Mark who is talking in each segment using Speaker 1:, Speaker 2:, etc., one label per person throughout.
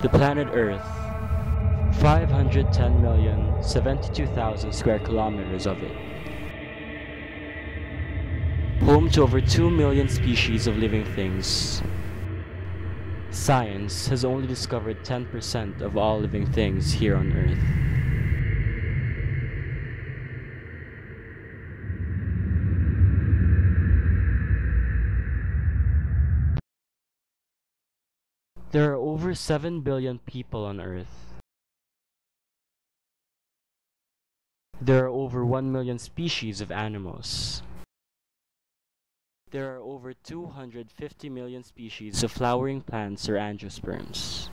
Speaker 1: The planet Earth, 510,072,000 square kilometers of it. Home to over 2 million species of living things. Science has only discovered 10% of all living things here on Earth. There are over 7 billion people on Earth. There are over 1 million species of animals. There are over 250 million species of flowering plants or angiosperms.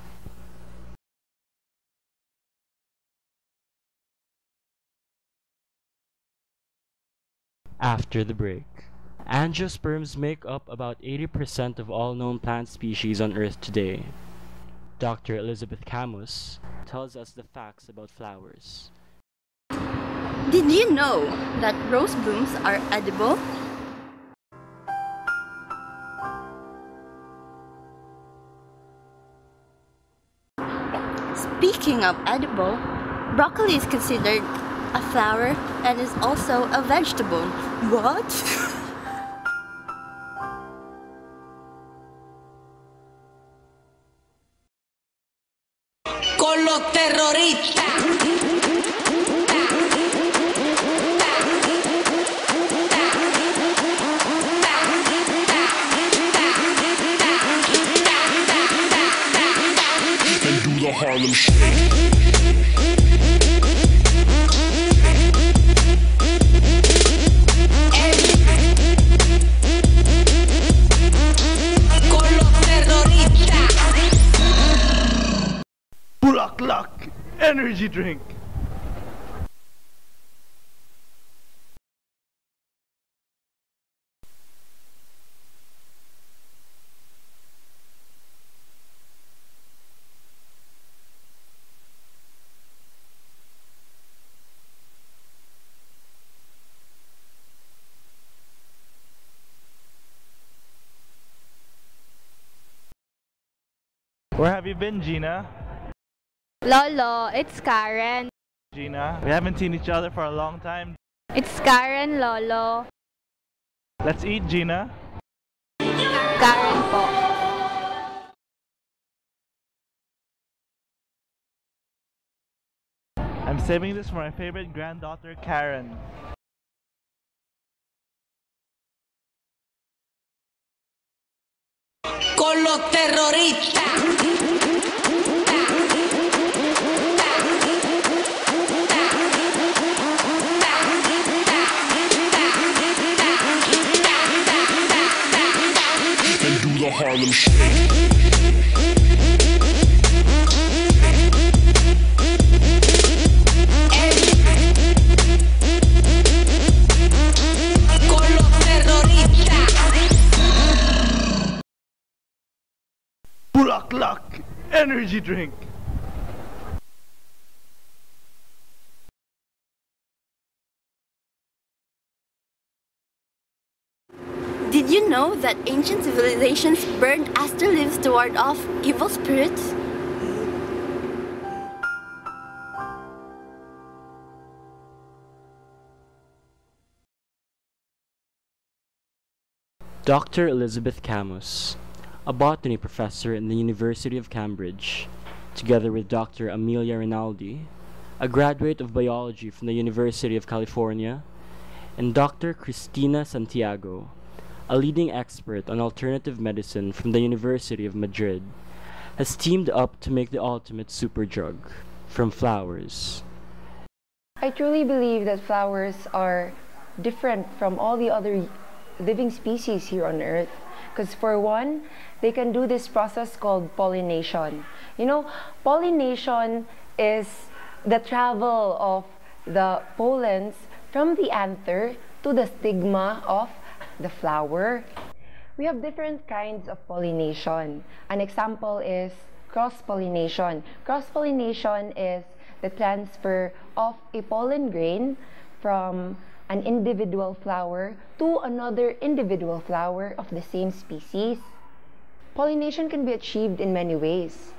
Speaker 1: After the break, angiosperms make up about 80% of all known plant species on Earth today. Dr. Elizabeth Camus tells us the facts about flowers.
Speaker 2: Did you know that rose blooms are edible? Speaking of edible, broccoli is considered a flower and is also a vegetable. What?
Speaker 3: Con los terroristas.
Speaker 4: The Harlem Shake.
Speaker 3: Con los terroristas.
Speaker 5: Bulaklak energy drink. Where have you been, Gina?
Speaker 6: Lolo, it's Karen.
Speaker 5: Gina, we haven't seen each other for a long time.
Speaker 6: It's Karen, Lolo.
Speaker 5: Let's eat, Gina.
Speaker 6: Karen po.
Speaker 5: I'm saving this for my favorite granddaughter, Karen.
Speaker 3: Con los terroristas.
Speaker 4: And do the Harlem Shake.
Speaker 3: Con los terroristas.
Speaker 5: Bulaklak energy drink.
Speaker 2: Did you know that ancient civilizations burned aster leaves to ward off evil spirits?
Speaker 1: Dr. Elizabeth Camus, a botany professor in the University of Cambridge, together with Dr. Amelia Rinaldi, a graduate of biology from the University of California, and Dr. Cristina Santiago, a leading expert on alternative medicine from the University of Madrid, has teamed up to make the ultimate super drug from flowers.
Speaker 7: I truly believe that flowers are different from all the other living species here on Earth. Because for one, they can do this process called pollination. You know, pollination is the travel of the pollens from the anther to the stigma of the flower. We have different kinds of pollination. An example is cross-pollination. Cross-pollination is the transfer of a pollen grain from an individual flower to another individual flower of the same species. Pollination can be achieved in many ways,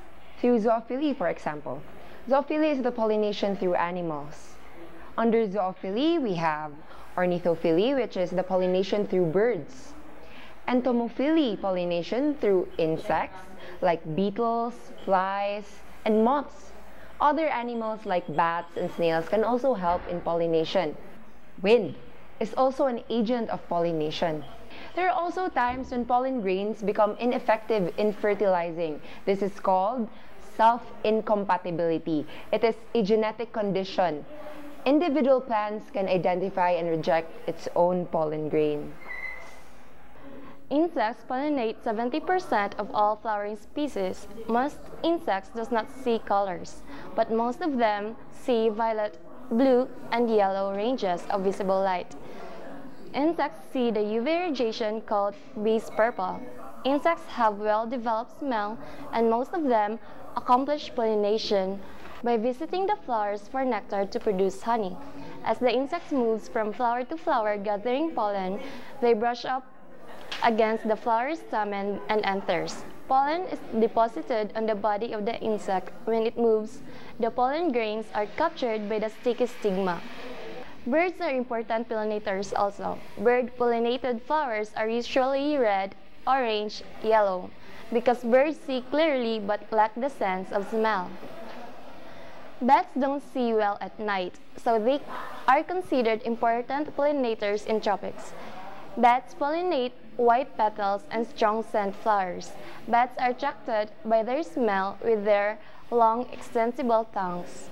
Speaker 7: through zoophily, for example. Zoophily is the pollination through animals. Under zoophily, we have ornithophily, which is the pollination through birds. Entomophily, pollination through insects like beetles, flies, and moths. Other animals like bats and snails can also help in pollination. Wind is also an agent of pollination. There are also times when pollen grains become ineffective in fertilizing. This is called self-incompatibility. It is a genetic condition. Individual plants can identify and reject its own pollen grain.
Speaker 8: Insects pollinate 70% of all flowering species. Most insects does not see colors, but most of them see violet, blue, and yellow ranges of visible light. Insects see the UV radiation called base purple. Insects have well-developed smell, and most of them accomplish pollination by visiting the flowers for nectar to produce honey. As the insects moves from flower to flower gathering pollen, they brush up against the flower stamen and enters. Pollen is deposited on the body of the insect. When it moves, the pollen grains are captured by the sticky stigma. Birds are important pollinators also. Bird-pollinated flowers are usually red, orange, yellow, because birds see clearly but lack the sense of smell. Bats don't see well at night, so they are considered important pollinators in tropics. Bats pollinate white petals and strong scent flowers. Bats are attracted by their smell with their long, extensible tongues.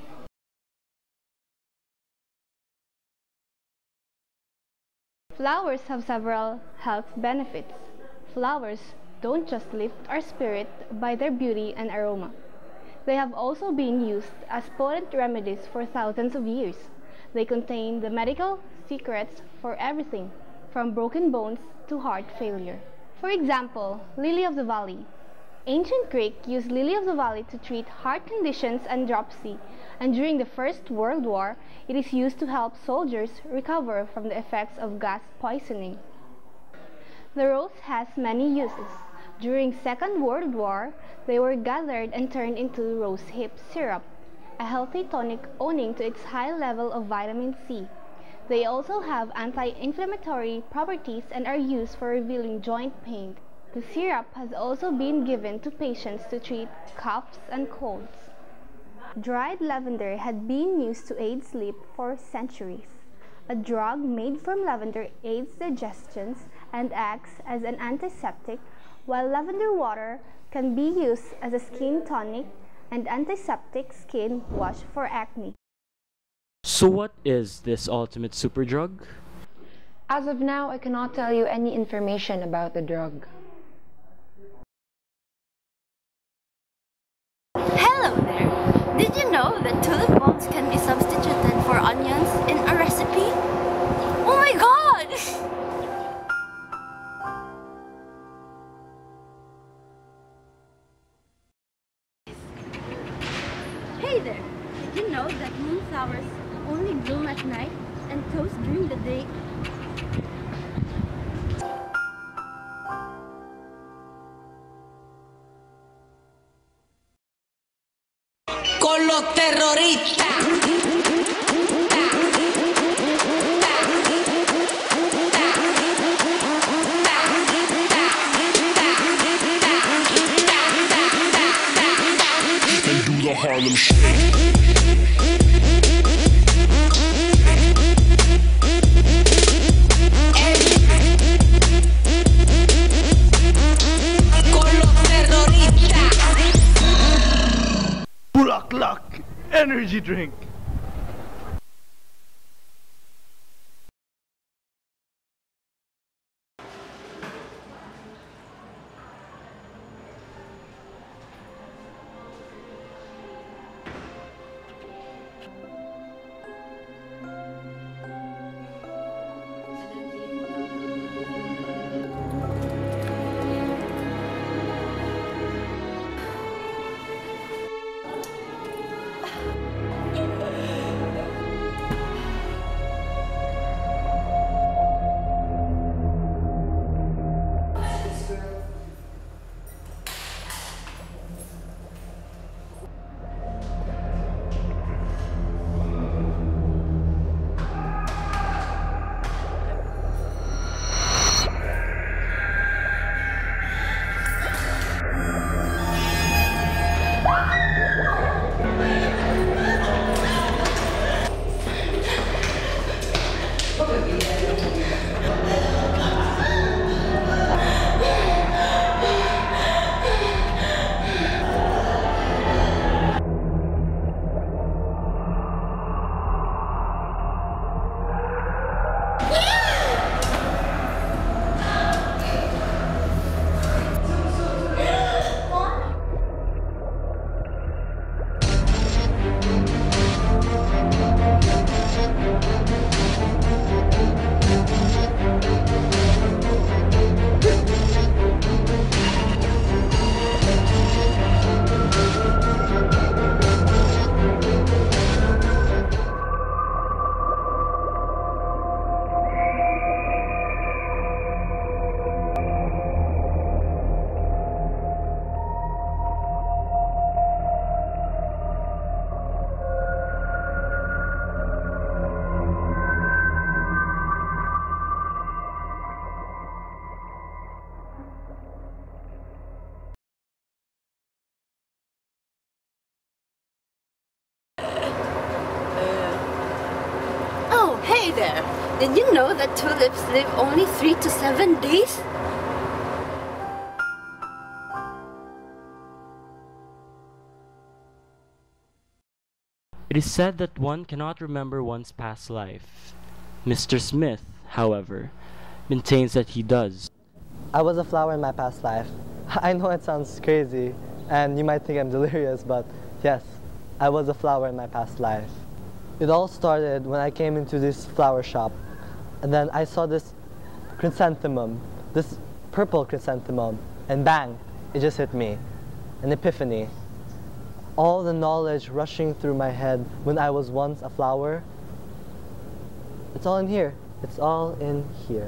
Speaker 6: Flowers have several health benefits. Flowers don't just lift our spirit by their beauty and aroma. They have also been used as potent remedies for thousands of years. They contain the medical secrets for everything, from broken bones to heart failure. For example, lily of the valley. Ancient Greek used lily of the valley to treat heart conditions and dropsy, and during the First World War, it is used to help soldiers recover from the effects of gas poisoning. The rose has many uses. During Second World War, they were gathered and turned into rose hip syrup, a healthy tonic owing to its high level of vitamin C. They also have anti-inflammatory properties and are used for relieving joint pain. The syrup has also been given to patients to treat coughs and colds. Dried lavender had been used to aid sleep for centuries. A drug made from lavender aids digestion and acts as an antiseptic, while lavender water can be used as a skin tonic and antiseptic skin wash for acne.
Speaker 1: So what is this ultimate super drug?
Speaker 7: As of now, I cannot tell you any information about the drug.
Speaker 2: Hello there! Did you know that tulip bulbs can be substituted for onions in a recipe? Oh my god! Hey there! Did you know that moonflowers only bloom at night and close during the day?
Speaker 3: Con los terroristas.
Speaker 4: And do the Harlem Shake.
Speaker 3: Con los terroristas.
Speaker 5: Bulaklak energy drink.
Speaker 2: Hey there! Did you know that tulips live only 3 to 7 days?
Speaker 1: It is said that one cannot remember one's past life. Mr. Smith, however, maintains that he does.
Speaker 9: I was a flower in my past life. I know it sounds crazy, and you might think I'm delirious, but yes, I was a flower in my past life. It all started when I came into this flower shop, and then I saw this chrysanthemum, this purple chrysanthemum, and bang, it just hit me, an epiphany. All the knowledge rushing through my head when I was once a flower, it's all in here. It's all in here.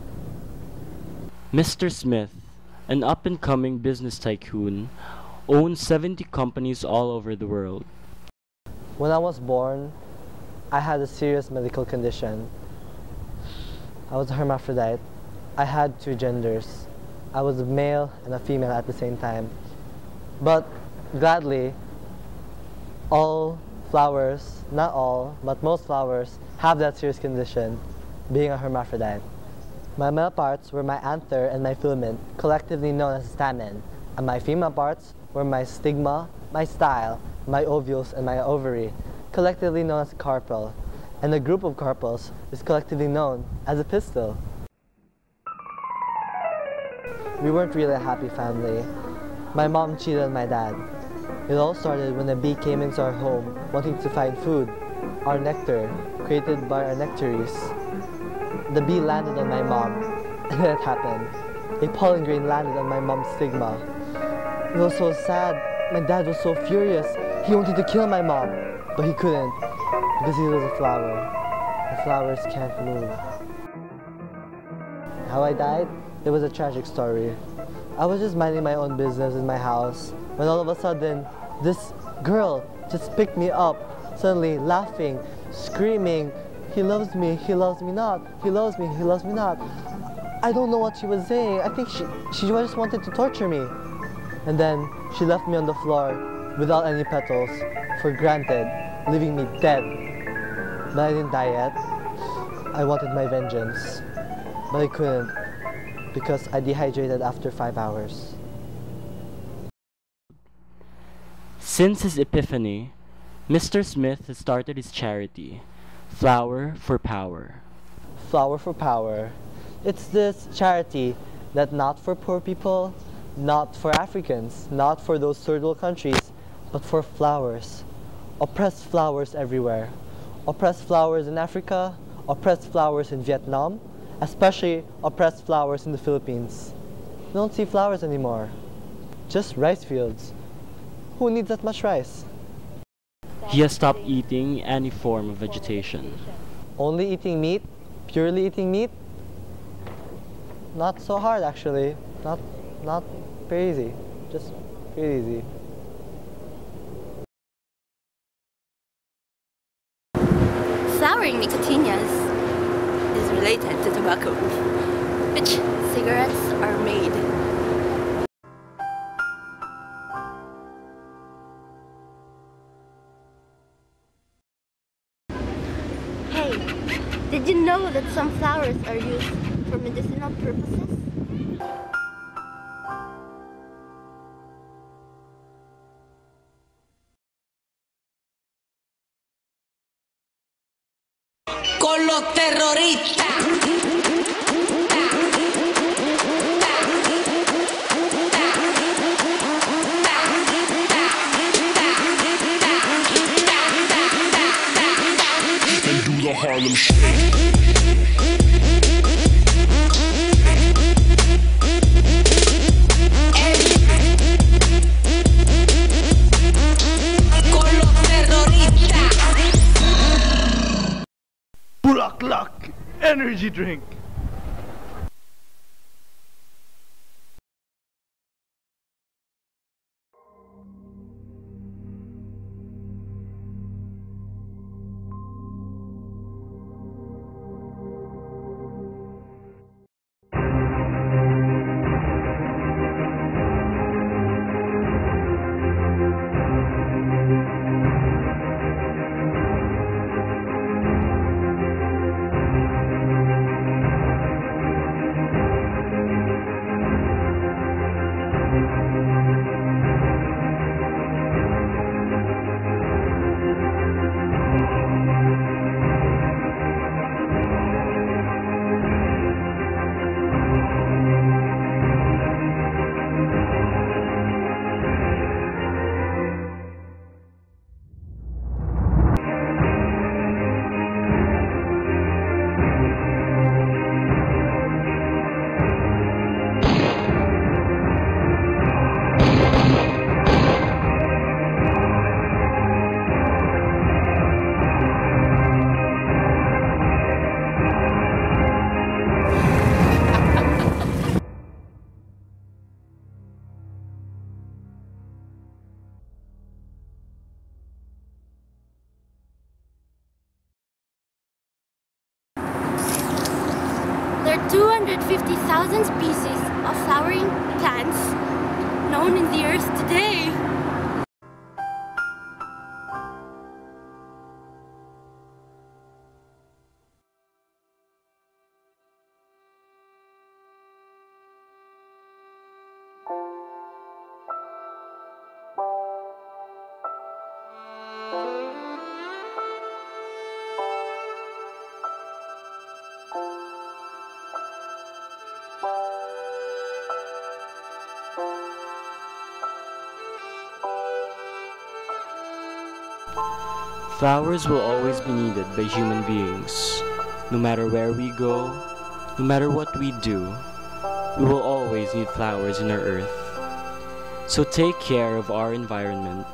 Speaker 1: Mr. Smith, an up-and-coming business tycoon, owns 70 companies all over the world.
Speaker 9: When I was born, I had a serious medical condition. I was a hermaphrodite. I had 2 genders. I was a male and a female at the same time. But gladly, all flowers, not all, but most flowers have that serious condition, being a hermaphrodite. My male parts were my anther and my filament, collectively known as stamen, and my female parts were my stigma, my style, my ovules, and my ovary, collectively known as carpel, and a group of carpels is collectively known as a pistil. We weren't really a happy family. My mom cheated on my dad. It all started when a bee came into our home wanting to find food, our nectar, created by our nectaries. The bee landed on my mom, and then it happened. A pollen grain landed on my mom's stigma. It was so sad. My dad was so furious. He wanted to kill my mom, but he couldn't because he was a flower. The flowers can't move. How I died? It was a tragic story. I was just minding my own business in my house when all of a sudden this girl just picked me up, suddenly laughing, screaming, "He loves me not, he loves me not." I don't know what she was saying. I think she just wanted to torture me. And then she left me on the floor without any petals, for granted, leaving me dead. But I didn't die yet. I wanted my vengeance, but I couldn't because I dehydrated after 5 hours.
Speaker 1: Since his epiphany, Mr. Smith has started his charity, Flower for Power.
Speaker 9: Flower for Power. It's this charity that not for poor people, not for Africans, not for those third world countries, but for flowers. Oppressed flowers everywhere. Oppressed flowers in Africa, oppressed flowers in Vietnam, especially oppressed flowers in the Philippines. You don't see flowers anymore. Just rice fields. Who needs that much rice?
Speaker 1: He has stopped eating any form of vegetation.
Speaker 9: Only eating meat? Purely eating meat? Not so hard actually. Not very easy. Just pretty easy.
Speaker 2: Flowering nicotinias is related to tobacco, which cigarettes are made. Hey, did you know that some flowers are used for medicinal purposes?
Speaker 3: Con los terroristas.
Speaker 4: And do the Harlem Shake.
Speaker 3: Con los terroristas.
Speaker 5: Bulaklak energy drink.
Speaker 2: 250,000 species of flowering plants known in the earth today.
Speaker 1: Flowers will always be needed by human beings. No matter where we go, no matter what we do, we will always need flowers in our earth. So take care of our environment.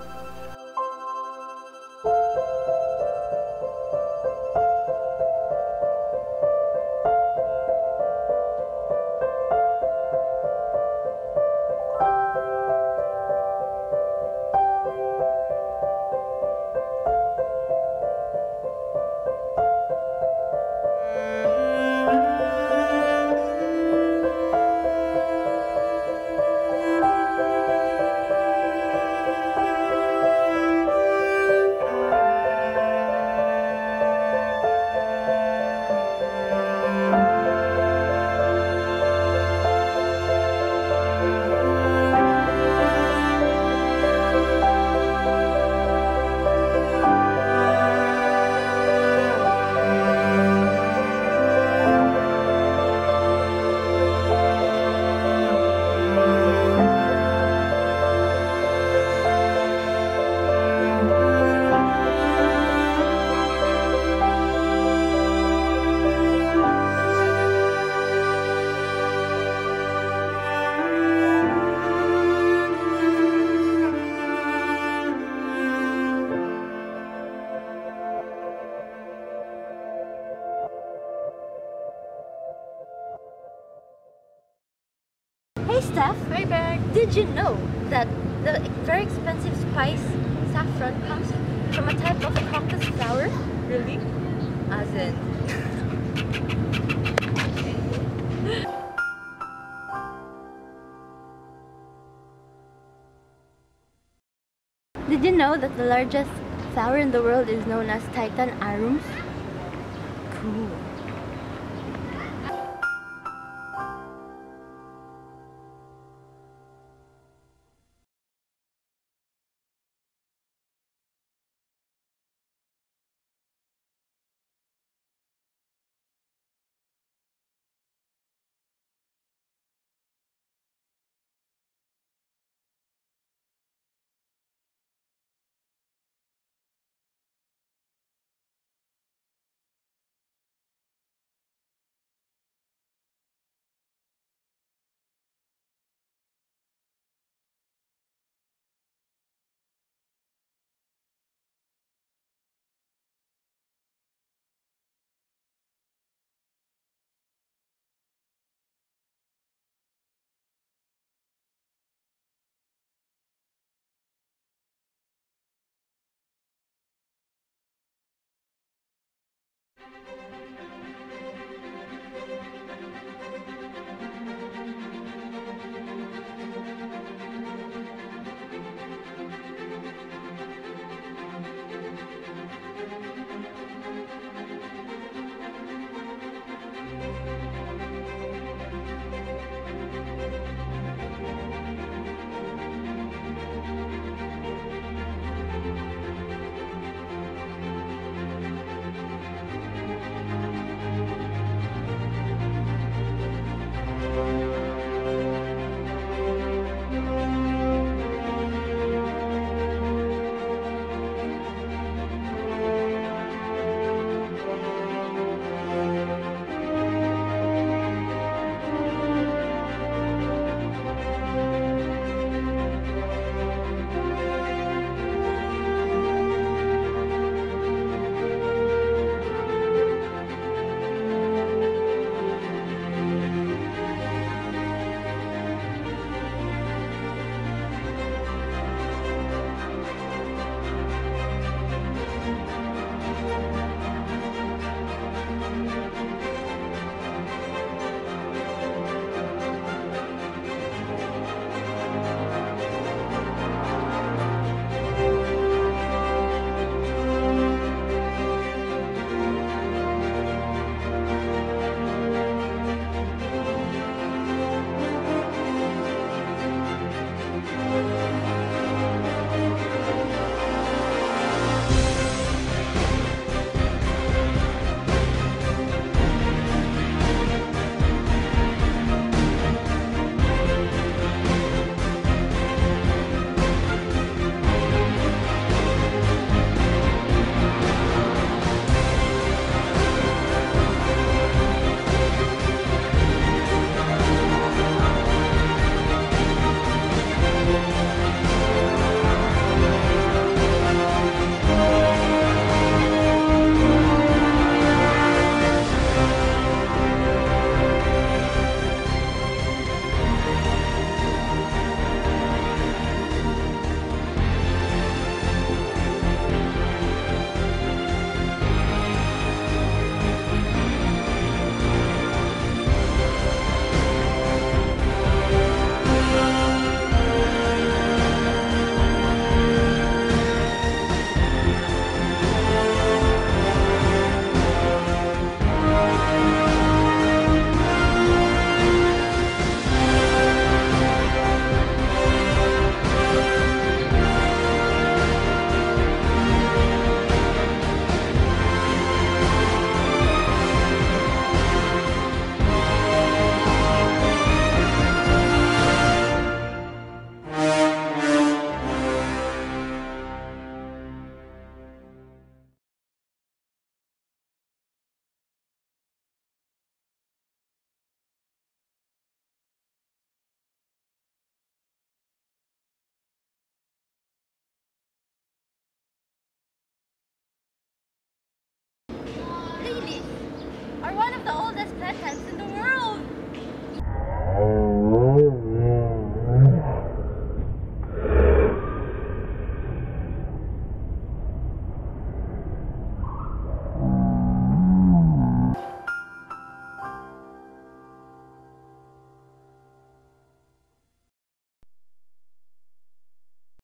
Speaker 2: Hey Steph!
Speaker 10: Hi Becca!
Speaker 2: Did you know that the very expensive spice saffron comes from a type of cactus flower?
Speaker 10: Really?
Speaker 2: As in... Did you know that the largest flower in the world is known as Titan arums? Cool.